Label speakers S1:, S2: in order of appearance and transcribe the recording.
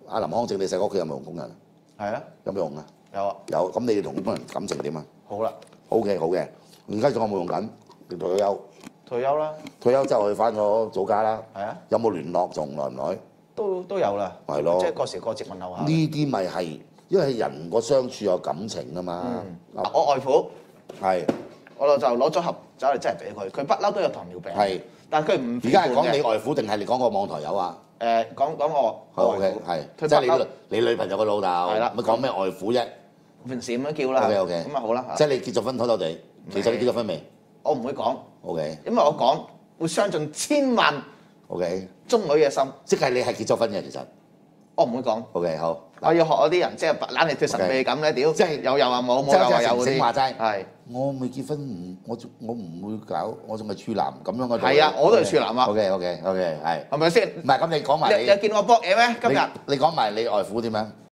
S1: 阿林康正，你細個屋企有冇用工人？
S2: 係啊，
S1: 有冇用啊？
S2: 有啊，
S1: 有。咁你哋同工人感情點啊
S2: 好啦，
S1: ？OK 好嘅。而家仲有冇用緊？定退咗休？
S2: 退休啦，
S1: 退休之後去翻咗祖家啦。
S2: 係啊，
S1: 有冇聯絡？仲耐唔耐？
S2: 都有啦，
S1: 係咯
S2: 即係過時過節問候下。
S1: 呢啲咪係，因為人個相處有感情啊嘛。
S2: 我外父
S1: 係
S2: 我就攞咗盒走嚟真係俾佢，佢不嬲都有糖尿病，
S1: 係。
S2: 但係佢唔
S1: 而家係講你外父定係你講個網台友啊？
S2: 講我外
S1: OK
S2: 父，
S1: 係，
S2: 佢不嬲
S1: 即係你女朋友個老豆。
S2: 係啦
S1: 咪講咩外父啫
S2: 平時咁樣叫啦。
S1: ？OK，
S2: 咁啊好啦，
S1: 即係你結咗婚偷偷地，其實你結咗婚未
S2: 我唔會講，
S1: ？OK
S2: 因為我講會傷盡千萬
S1: OK，
S2: 中女嘅心，
S1: 即係你係結咗婚嘅其實。
S2: 我唔會講。
S1: OK 好。
S2: 我要學嗰啲人，即係懶係脫神秘咁咧，屌！
S1: 即係
S2: 有話冇，冇
S1: 即係
S2: 有話有嗰
S1: 成成話
S2: 啲。
S1: 齋
S2: 係
S1: 我未結婚唔，我唔會搞，我仲係處男咁樣嘅。
S2: 係啊，我都係處男啊，
S1: OK，係。
S2: 係咪先？
S1: 唔係咁，你講埋
S2: 你見我搏嘢咩？今日
S1: 你講埋你外父點樣？